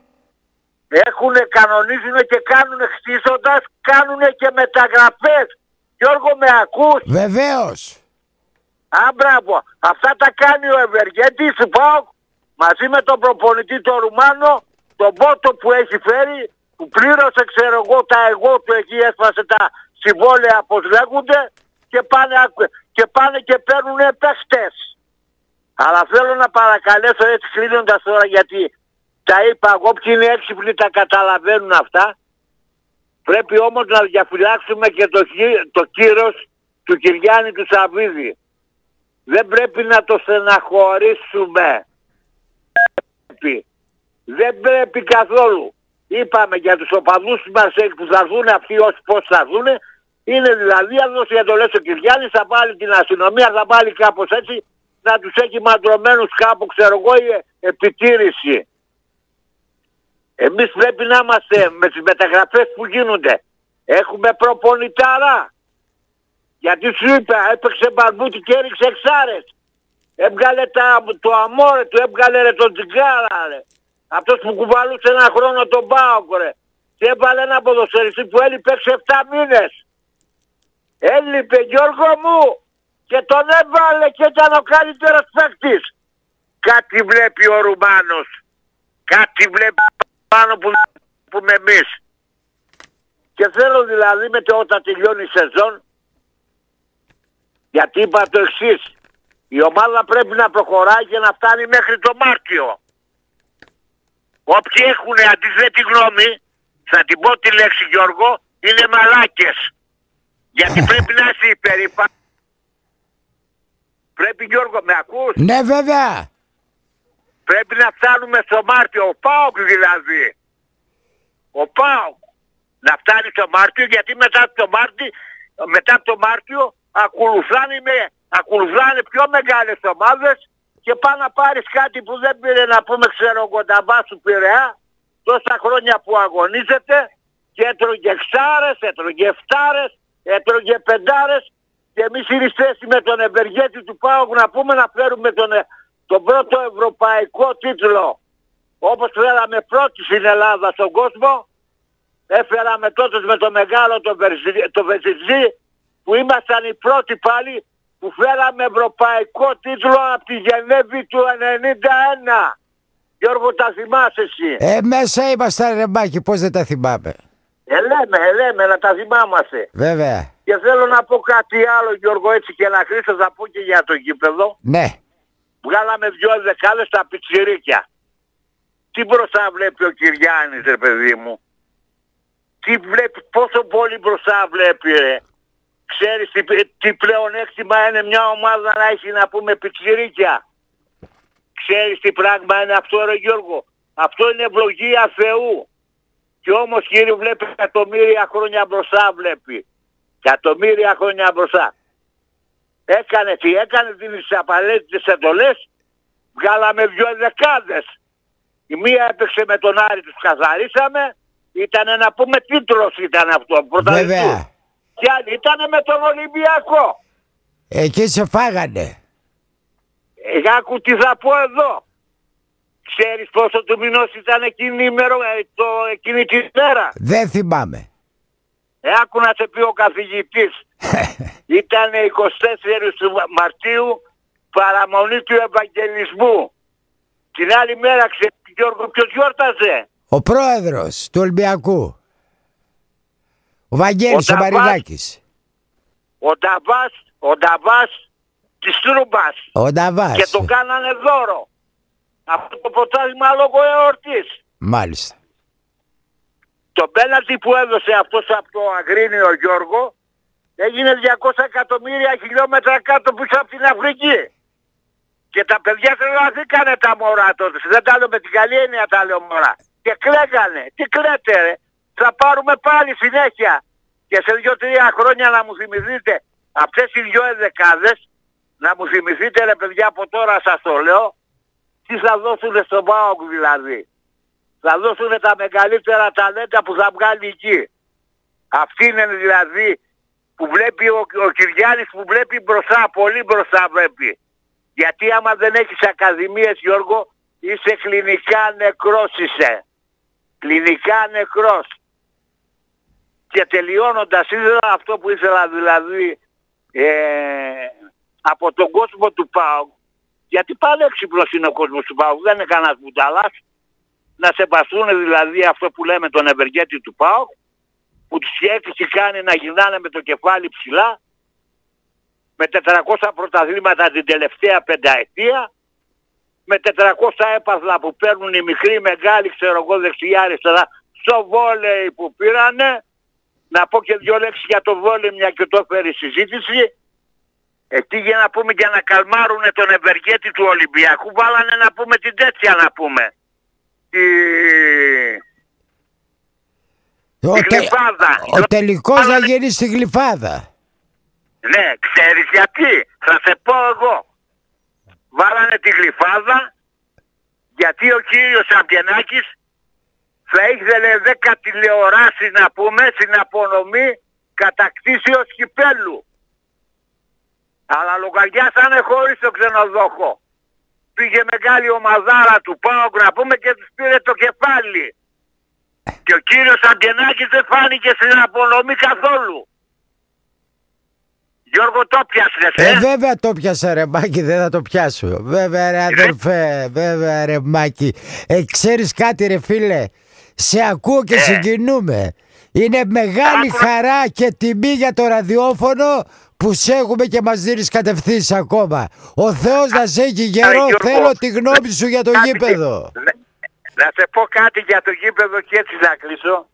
Κανονίζουν και κάνουν χτίσοντας, κάνουν και μεταγραφές. Γιώργο με ακούς? Βεβαίως. Α, μπράβο. Αυτά τα κάνει ο Ευεργέτης του ΠΑΟΚ μαζί με τον προπονητή τον Ρουμάνο, τον Πότο που έχει φέρει, που πλήρωσε ξέρω εγώ τα εγώ του εκεί, έσπασε τα συμβόλαια όπως λέγονται και πάνε και παίρνουν παίχτες. Αλλά θέλω να παρακαλέσω έτσι κλείνοντας τώρα, γιατί τα είπα εγώ, ποιοι είναι έξυπνοι τα καταλαβαίνουν αυτά. Πρέπει όμως να διαφυλάξουμε και το κύρος του Κυριάννη του Σαββίδη. Δεν πρέπει να το στεναχωρήσουμε. Δεν πρέπει καθόλου. Είπαμε για τους οπαδούς μας που θα δουν αυτοί όσοι πώς θα δουν. Είναι δηλαδή αν δώσει εντολές ο Κυριάννης θα βάλει την αστυνομία, θα βάλει κάπως έτσι να τους έχει μαντρωμένους κάπου ξέρω εγώ η επιτήρηση. Εμείς πρέπει να είμαστε με τις μεταγραφές που γίνονται. Έχουμε προπονητάρα. Γιατί σου είπα έπαιξε μπαρμπούτι και έριξε εξάρες. Έβγαλε το αμόρε του, έβγαλε ρε τον Τζιγκάρα ρε. Αυτός που κουβαλούσε ένα χρόνο τον ΠΑΟΚ ρε. Και έβαλε ένα ποδοσφαιριστή που έλειπε 6-7 μήνες. Έλειπε Γιώργο μου και τον έβαλε και ήταν ο καλύτερος παίκτης. Κάτι βλέπει ο Ρουμάνος. Κάτι βλέπει πάνω που πούμε εμείς. Και θέλω δηλαδή όταν τελειώνει η σεζόν, γιατί είπα το εξής, η ομάδα πρέπει να προχωράει και να φτάνει μέχρι το Μάρτιο. Όποιοι έχουν αντίθετη γνώμη, θα την πω τη λέξη Γιώργο, είναι μαλάκες. Γιατί πρέπει να είσαι υπερήφανος. Πρέπει Γιώργο, με ακούς? Ναι βέβαια. Πρέπει να φτάνουμε στο Μάρτιο, ο ΠΑΟΚ δηλαδή. Ο ΠΑΟΚ να φτάνει στο Μάρτιο, γιατί μετά από το Μάρτιο ακολουθάνε πιο μεγάλες ομάδες και πάνε να πάρεις κάτι που δεν πήρε να πούμε ξέρω Κονταβά του Πειραιά τόσα χρόνια που αγωνίζεται και έτρωγε εξάρες, έτρωγε εφτάρες, έτρωγε πεντάρες και εμείς η θέση με τον ευεργέτη του ΠΑΟΚ να πούμε να φέρουμε τον πρώτο ευρωπαϊκό τίτλο όπως φέραμε πρώτη στην Ελλάδα στον κόσμο. Έφεραμε τότε με το μεγάλο το Βεζιτζή που ήμασταν οι πρώτοι πάλι που φέραμε ευρωπαϊκό τίτλο από τη Γενέβη του 91. Γιώργο, τα θυμάσαι εσύ? Μέσα ήμασταν ρε Μάκη, πώς δεν τα θυμάμαι. Λέμε να τα θυμάμαστε. Βέβαια. Και θέλω να πω κάτι άλλο Γιώργο έτσι και να κλείσω, θα πω και για το γήπεδο. Ναι. Βγάλαμε 2 δεκάδες στα πιτσιρίκια. Τι μπροστά βλέπει ο Κυριάννης ρε παιδί μου? Τι βλέπει, πόσο πολύ μπροστά βλέπει ρε? Ξέρεις τι πλεονέκτημα είναι μια ομάδα να έχει να πούμε πιτσιρίκια? Ξέρεις τι πράγμα είναι αυτό ρε Γιώργο? Αυτό είναι ευλογία Θεού. Και όμως κύριε βλέπει εκατομμύρια χρόνια μπροστά βλέπει. Εκατομμύρια χρόνια μπροστά. Έκανε τι έκανε, τις απαραίτητες εντολές. Βγάλαμε 2 δεκάδες. Η μία έπαιξε με τον Άρη, τους καθαρίσαμε. Ήτανε να πούμε τίτλος ήταν αυτό. Βέβαια. Και αν ήτανε με τον Ολυμπιακό. Εκεί σε φάγανε. Άκου τι θα πω εδώ. Ξέρεις πόσο του μηνός ήταν εκείνη τη μέρα? Δεν θυμάμαι. Άκου να σε πει ο καθηγητής. Ήταν 24 του Μαρτίου παραμονή του Ευαγγελισμού. Την άλλη μέρα ξέρεις Γιώργο ποιος γιόρταζε? Ο πρόεδρος του Ολυμπιακού. Ο Βαγγέλης ο Μαρινάκης. Ο Νταβάς της Τρούμπας. Ο Νταβάς. Και το κάνανε δώρο. Αυτό το πρωτάθλημα λόγω εορτής. Μάλιστα. Το πέναλτι που έδωσε αυτός από το Αγρίνιο Γιώργο έγινε 200 εκατομμύρια χιλιόμετρα κάτω πίσω από την Αφρική. Και τα παιδιά τρελαθήκανε τα μωρά τότε. Δεν τα λέω με την καλή έννοια τα λέω μωρά. Και κλαίγανε. Τι κλαίτε ρε? Θα πάρουμε πάλι συνέχεια. Και σε 2-3 χρόνια να μου θυμηθείτε αυτές οι 2 δεκάδες, να μου θυμηθείτε ρε παιδιά από τώρα σας το λέω, τι θα δώσουνε στον ΠΑΟΚ δηλαδή. Θα δώσουνε τα μεγαλύτερα ταλέντα που θα βγάλει εκεί. Αυτή είναι δηλαδή που βλέπει ο Κυριάννης που βλέπει μπροστά, πολύ μπροστά βλέπει. Γιατί άμα δεν έχεις ακαδημίες Γιώργο, είσαι κλινικά νεκρός είσαι. Κλινικά νεκρός. Και τελειώνοντας ήθελα αυτό που ήθελα δηλαδή από τον κόσμο του ΠΑΟΚ, γιατί πανέξυπνος είναι ο κόσμος του ΠΑΟΚ, δεν είναι κανένας μπουταλάς, να σεβαστούν δηλαδή αυτό που λέμε τον ευεργέτη του ΠΑΟΚ, που τους έχει κάνει να γυρνάνε με το κεφάλι ψηλά, με 400 πρωταθλήματα την τελευταία πενταετία, με 400 έπαθλα που παίρνουν οι μικροί, μεγάλοι, ξέρω εγώ, δεξιά, αριστερά, στο βόλεϊ που πήρανε. Να πω και 2 λέξεις για το βόλεϊ, μια και το έφερε η συζήτηση. Εκεί για να πούμε και να καλμάρουν τον ευεργέτη του Ολυμπιακού, βάλανε να πούμε την τέτοια να πούμε. Γλυφάδα. Ο τελικός θα γίνει στη Γλυφάδα. Ναι, ξέρεις γιατί? Θα σε πω εγώ. Βάλανε τη Γλυφάδα γιατί ο κύριος Αμπιενάκης θα ήθελε 10 τηλεοράσεις να πούμε στην απονομή κατακτήσεως κυπέλου. Αλλά λογαριάσανε χωρίς το ξενοδόχο. Πήγε μεγάλη ομαδάρα του ΠΑΟΚ να πούμε και τους πήρε το κεφάλι. Και ο κύριος Αμπιενάκης δεν φάνηκε στην απονομή καθόλου. Γιώργο, το πιάσες, βέβαια το πιάσα, ρε Μάκη, δεν θα το πιάσω. Βέβαια, ρε αδερφέ, βέβαια, ρε Μάκη. Ξέρεις κάτι, ρε φίλε, σε ακούω και συγκινούμε. Είναι μεγάλη χαρά και τιμή για το ραδιόφωνο που σε έχουμε και μας δίνεις κατευθύνσεις ακόμα. Ο Θεός να σε έχει γερό. Θέλω τη γνώμη σου για το γήπεδο. Να σε πω κάτι για το γήπεδο και έτσι να κλείσω.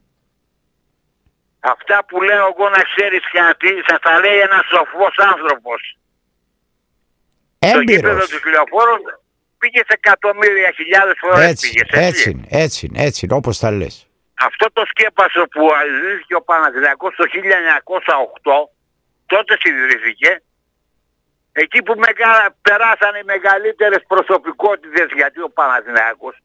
Αυτά που λέω εγώ, να ξέρεις κάτι, σας τα λέει ένας σοφός άνθρωπος. Έμπειρος. Το γήπεδο του Λεωφόρου πήγε σε εκατομμύρια, χιλιάδες φορές πήγες. Έτσι, όπως τα λες. Αυτό το σκέπασο που ιδρύθηκε ο Παναθηναϊκός το 1908, τότε ιδρύθηκε, εκεί που περάσαν οι μεγαλύτερες προσωπικότητες, γιατί ο Παναθηναϊκός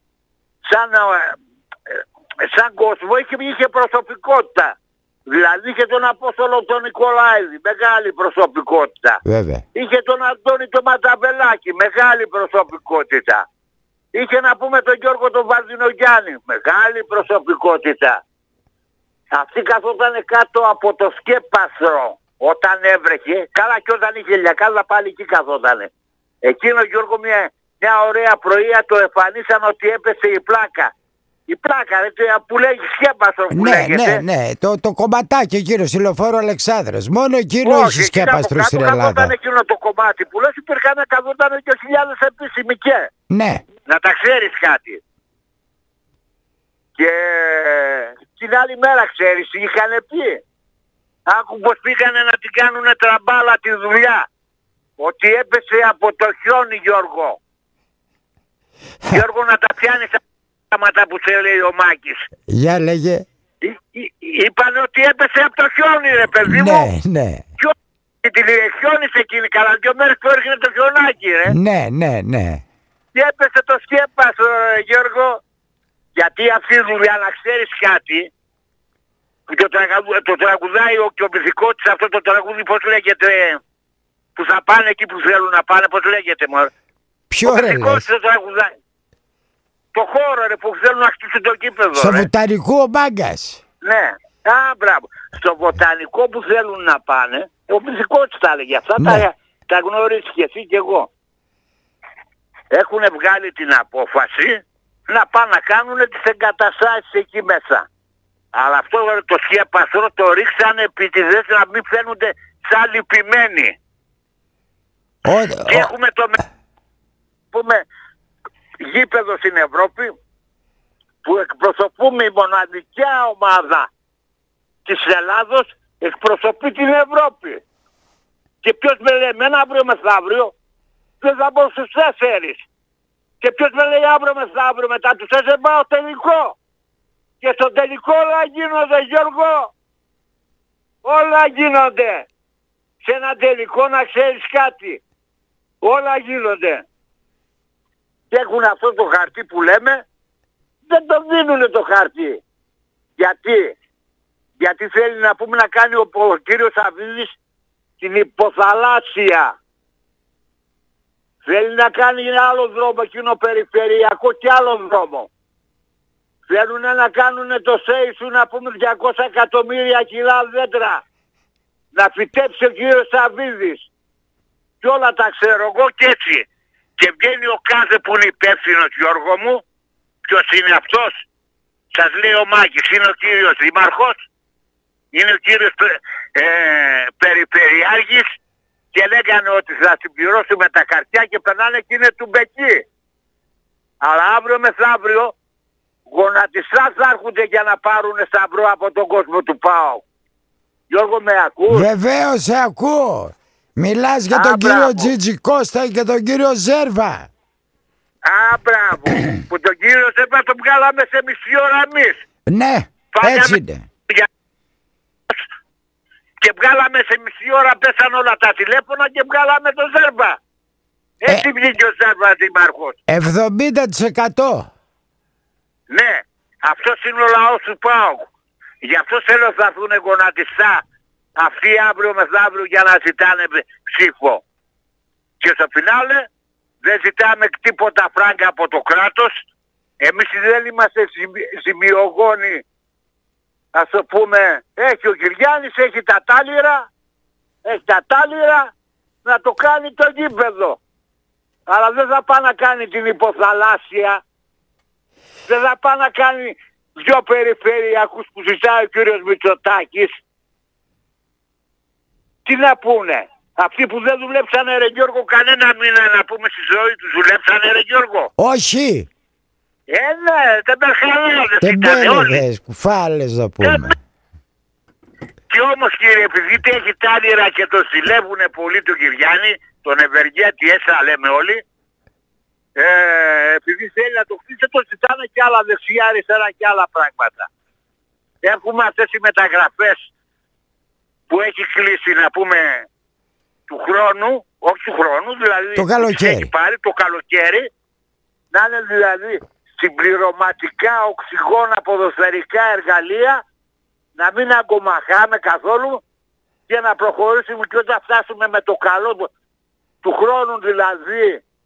σαν κόσμο είχε προσωπικότητα. Δηλαδή είχε τον Απόστολο τον Νικολάηδη, μεγάλη προσωπικότητα. Βέβαια. Είχε τον Αντώνη τον Ματαβελάκη, μεγάλη προσωπικότητα. Είχε να πούμε τον Γιώργο τον Βαρδινογιάννη, μεγάλη προσωπικότητα. Αυτή καθόταν κάτω από το σκέπαστρο όταν έβρεχε, καλά και όταν είχε λιακάδα πάλι εκεί καθότανε. Εκείνο Γιώργο μια ωραία πρωία το εμφανίσαν ότι έπεσε η πλάκα. Η πλάκα που λέγει σκέπαστρο που λέγεται. Ναι, το κομματάκι εκείνο, στη Λεωφόρο Αλεξάνδρας. Μόνο εκείνο έχει σκέπαστρο στην Ελλάδα. Καθόταν εκείνο το κομμάτι που λες, υπήρχαν καθόταν και χιλιάδες επίσημοι και. Ναι. Να τα ξέρεις κάτι. Και την άλλη μέρα ξέρεις τι είχαν πει. Άκου πως πήγανε να την κάνουνε τραμπάλα τη δουλειά. Ότι έπεσε από το χιόνι, Γιώργο. Γιώργο, να τα πιάνεις τα πράγματα που σε λέει ο Μάκης. Για λέγε. Είπανε ότι έπεσε από το χιόνι, ρε παιδί μου. Ναι. Και τη χιόνισε εκείνη, καλά 2 μέρες που έρχεται το χιονάκι, ρε. Ναι. Και έπεσε το σκέπαστρο, Γιώργο. Γιατί αυτή η δουλειά, να ξέρεις κάτι, το τραγουδάει και ο μυθικός της αυτό το τραγούδι, πώς λέγεται, που θα πάνε εκεί που θέλουν να πάνε, πώς λέγεται, μωρέ. Ποιο ρε λες? Το τραγουδάει. Το χώρο, ρε, που θέλουν να χτίσουν το κήπεδο. Στο βοτανικό ο Μάγκας. Ναι. Μπράβο. Στο βοτανικό που θέλουν να πάνε, ο μυθικός της τα έλεγε. Αυτά τα γνωρίζεις και εσύ και εγώ. Έχουν βγάλει την απόφαση να πάνε να κάνουν τις εγκαταστάσεις εκεί μέσα. Αλλά αυτό το σκέπαστρο το ρίξανε επιτηδές να μην φαίνονται σαν λυπημένοι. Και έχουμε το γήπεδο στην Ευρώπη που εκπροσωπούμε, η μοναδική ομάδα της Ελλάδος εκπροσωπεί την Ευρώπη. Και ποιος με λέει εμένα αύριο μεθαύριο, ποιος θα μπω στους 4. Και ποιος με λέει αύριο μεθαύριο μετά τους 4 πάω τελικό. Και στο τελικό όλα γίνονται, Γιώργο. Όλα γίνονται. Σε ένα τελικό να ξέρεις κάτι. Όλα γίνονται. Και έχουν αυτό το χαρτί που λέμε, δεν το δίνουνε το χαρτί. Γιατί θέλει να πούμε να κάνει ο κύριος Αβίδης την υποθαλάσσια. Θέλει να κάνει ένα άλλο δρόμο, εκείνο περιφερειακό και άλλο δρόμο. Θέλουν να κάνουν το ΣΕΙΣΟΥ να πούμε 200 εκατομμύρια κιλά δέντρα. Να φυτέψει ο κύριος Αβίδης. Και όλα τα ξέρω εγώ και έτσι. Και βγαίνει ο κάθε που είναι υπεύθυνος, Γιώργο μου. Ποιος είναι αυτός? Σας λέει ο Μάκης. Είναι ο κύριος Δήμαρχος. Είναι ο κύριος Περιφερειάρχης. Και λέγανε ότι θα συμπληρώσουμε τα χαρτιά και περνάνε και είναι του Μπεκί. Αλλά αύριο μεθαύριο γονατιστά θα έρχονται για να πάρουν σταυρό από τον κόσμο του ΠΑΟ. Γιώργο, με ακούς? Βεβαίως σε ακούω. Μιλάς για τον κύριο Τζίτζι Κώστα και τον κύριο Ζέρβα. Μπράβο. Που τον κύριο Ζέρβα τον βγάλαμε σε μισή ώρα εμείς. Ναι. Έτσι είναι. Και βγάλαμε σε μισή ώρα, πέσαν όλα τα τηλέφωνα και βγάλαμε τον Ζέρβα. Έτσι βγήκε ο Ζέρβα δήμαρχος. 70%. Ναι, αυτός είναι ο λαός του ΠΑΟΚ. Γι' αυτό θέλω θα έρθουν γονατιστά αυτοί αύριο μεθαύριο για να ζητάνε ψήφο. Και στο φινάλε δεν ζητάμε τίποτα φράγκα από το κράτος. Εμείς δεν είμαστε ζημιογόνοι. Ας το πούμε, έχει ο Κυριάννης, έχει τα τάλιρα να το κάνει το γήπεδο. Αλλά δεν θα πάει να κάνει την υποθαλάσσια. Δεν θα πάει να κάνει δυο περιφερειακούς που ζητάει ο κύριος Μητσοτάκης. Τι να πούνε. Αυτοί που δεν δουλέψανε ρε Γιώργο κανένα μήνα να πούμε στη ζωή τους δουλέψανε ρε Γιώργο. Όχι. Ναι, τεμπερχαλάδες ήταν όλοι. Κουφάλες να πούμε. Και όμως κύριε, επειδή έχει τάλιρα και το ζηλεύουνε πολύ τον Κυριάννη, τον ευεργέτη έσσα λέμε όλοι, επειδή θέλει να το χτίσει, το ζητάνε και άλλα δεξιά, αριστερά και άλλα πράγματα. Έχουμε αυτές οι μεταγραφές που έχει κλείσει να πούμε του χρόνου, όχι του χρόνου, δηλαδή το καλοκαίρι. Έχει πάρει το καλοκαίρι, να είναι δηλαδή συμπληρωματικά οξυγόνα ποδοσφαιρικά εργαλεία, να μην αγκομαχάμε καθόλου και να προχωρήσουμε και όταν φτάσουμε με το καλό του χρόνου δηλαδή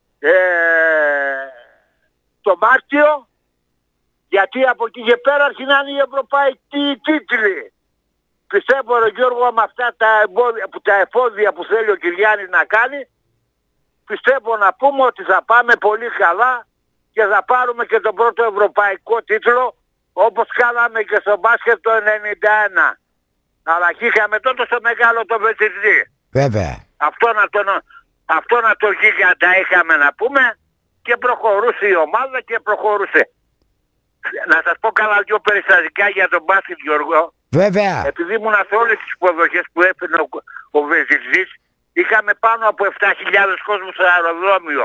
το Μάρτιο, γιατί από εκεί και πέρα αρχινάνε οι ευρωπαϊκοί τίτλοι. Πιστεύω ρε Γιώργο με αυτά τα εφόδια που θέλει ο Κυριάννης να κάνει, πιστεύω να πούμε ότι θα πάμε πολύ καλά και θα πάρουμε και τον πρώτο ευρωπαϊκό τίτλο όπως κάναμε και στο μπάσκετ το 91. Αλλά και είχαμε τότε στο μεγάλο το Βετσιτζή. Βέβαια. Αυτό να το γίγαντα είχαμε να πούμε και προχωρούσε η ομάδα και προχωρούσε. Να σας πω καλά δυο περιστατικά για τον μπάσκετ Γιώργο. Βέβαια. Επειδή ήμουν σε όλες τις υποδοχές που έφερε ο Βεζιτζής, είχαμε πάνω από 7.000 κόσμους στο αεροδρόμιο.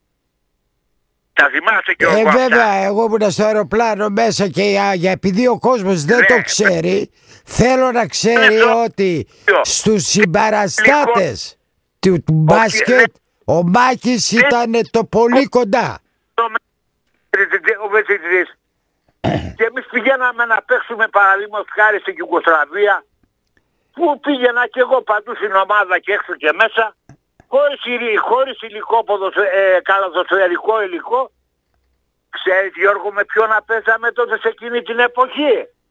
Τα θυμάστε και εγώ βέβαια, εγώ ήμουν στο αεροπλάνο μέσα και επειδή ο κόσμος δεν το ξέρει, θέλω να ξέρει ότι στους συμπαραστάτες του μπάσκετ ο Μάκης ήταν το πολύ κοντά. Ο Βεζιτζής. Και εμείς πηγαίναμε να παίξουμε παραδείγματος χάρη στην Ιουγκοσλαβία, που πήγαινα και εγώ παντού στην ομάδα και έξω και μέσα, χωρίς υλικό, καλαδοσφαιρικό υλικό. Ξέρεις Γιώργο με ποιον να παίζαμε τότε σε εκείνη την εποχή?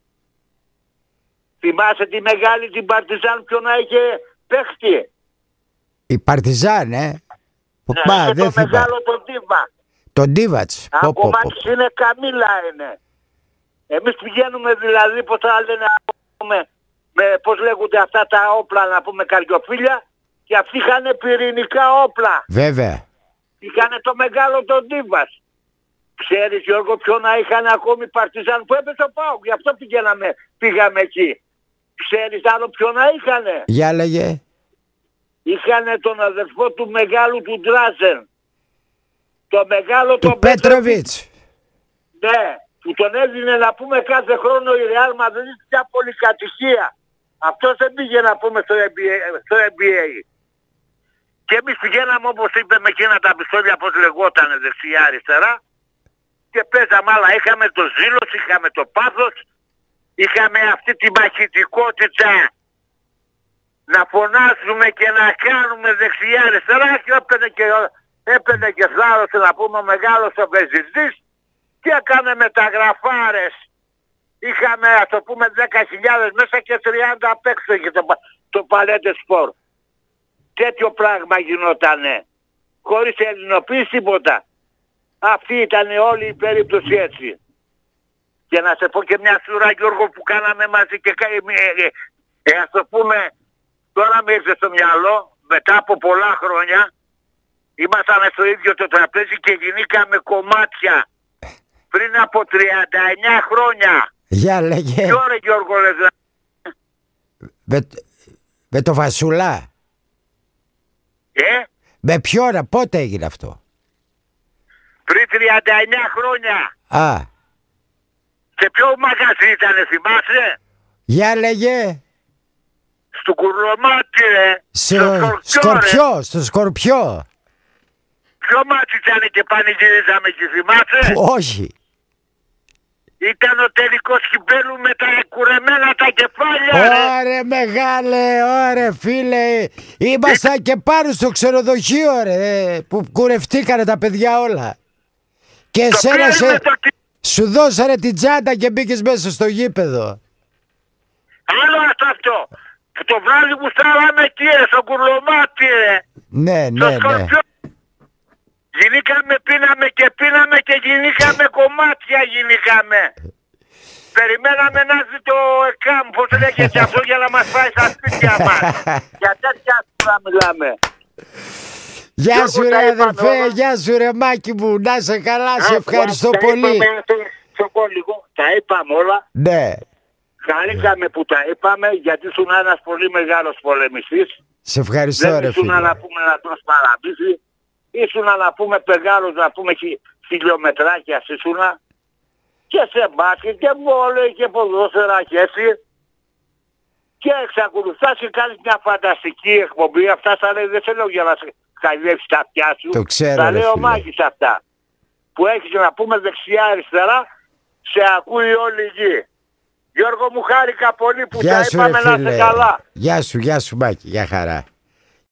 Θυμάσαι τη μεγάλη την Παρτιζάν ποιον να είχε παίχτη? Η Παρτιζάν Ναι, δεν το μεγάλο τον Τίβα. Τον Τίβατς. Από μάτς είναι καμίλα είναι. Εμείς πηγαίνουμε δηλαδή, πώς θα λένε, πώς λέγονται αυτά τα όπλα, να πούμε καρδιοφύλια, και αυτοί είχαν πυρηνικά όπλα. Βέβαια. Είχαν το μεγάλο τον Τίβας. Ξέρεις Γιώργο ποιον να είχαν ακόμη Παρτιζάν που έπεσε ο ΠΑΟΚ, γι' αυτό πήγαμε εκεί. Ξέρεις άλλο ποιον να είχανε? Για λέγε. Είχανε τον αδερφό του μεγάλου του Ντράζεν. Το μεγάλο του τον Πέτροβιτς. Ναι, που τον έδινε να πούμε κάθε χρόνο η Real Madrid μια πολυκατοικία. Αυτός δεν πήγε να πούμε στο NBA. Και εμείς πηγαίναμε όπως είπε με εκείνα τα πιστόλια πώς λεγότανε δεξιά αριστερά και παίζαμε, αλλά είχαμε το ζήλος, είχαμε το πάθος, είχαμε αυτή τη μαχητικότητα να φωνάζουμε και να κάνουμε δεξιά αριστερά και έπαιρνε και θάρρος να πούμε ο μεγάλος ο Βεζιτζής και έκανε μεταγραφάρες. Είχαμε ας το πούμε 10.000 μέσα και 30 απ' έξω και το Παλέτε Σπορ. Τέτοιο πράγμα γινότανε. Χωρίς ελληνοποίηση τίποτα. Αυτή ήταν όλη η περίπτωση έτσι. Και να σε πω και μια σουρά Γιώργο που κάναμε μαζί και ας το πούμε τώρα με ήρθε στο μυαλό μετά από πολλά χρόνια ήμασταν στο ίδιο το τραπέζι και γινήκαμε κομμάτια πριν από 39 χρόνια. Για λέγε. Ποιο ρε Γιώργο λες? Με το Βασουλά. Με ποιον, πότε έγινε αυτό? Πριν 39 χρόνια. Σε ποιο μαγαζί ήτανε, θυμάσαι? Για λέγε. Στο Κουρλωμάτι, ρε. Στο Σκορπιό. Ποιο μάτι ήτανε και πανηγυρίζαμε εκεί, θυμάσαι? Όχι. Ήταν ο τελικός κυπέλου με τα κουρεμένα τα κεφάλια, ρε. Ωρε μεγάλε, ωρε φίλε. Ήμασταν και πάνω στο ξενοδοχείο, ρε, που κουρευτήκανε τα παιδιά όλα. Και εσένα σου δώσανε την τσάντα και μπήκες μέσα στο γήπεδο. Άλλο αυτό. Που το βράδυ που στάλαμε εκεί, ρε, στο Κουρλωμάτι, ρε. Ναι. Γινήκαμε, πίναμε και γινήκαμε κομμάτια, γινήκαμε. Περιμέναμε να έρθει το ΕΚΑΜ, πώς λέγεται αυτό, για να μας πάει στα σπίτια μας. Για τέτοια άστρα μιλάμε. Γεια σου ρε αδερφέ, γεια σου ρε Μάκη μου, να σε καλά, σε ευχαριστώ πολύ. Τα είπαμε όλα. Ναι. Χαρήκαμε που τα είπαμε, γιατί ήσουν ένας πολύ μεγάλος πολεμιστής. Σε ευχαριστώ ρε φίλε. Δεν ήσουν να πούμε να τρως παραπίσει. Ήσουν να πούμε μεγάλος, να πούμε χιλιομετράκια ήσουνα. Και σε μπάσκετ και βόλεϊ και ποδόσφαιρα και έτσι. Και εξακολουθάς και κάνεις μια φανταστική εκπομπή. Αυτά θα λέει, δεν θέλω για να σε χαϊδεύεις τα αυτιά σου. Το ξέρω, θα λέει ρε ο φίλε. Μάκης αυτά. Που έχεις να πούμε δεξιά αριστερά, σε ακούει όλη η γη. Γιώργο μου, χάρηκα πολύ που τα είπαμε, να είσαι καλά. Γεια σου Μάκη, για χαρά.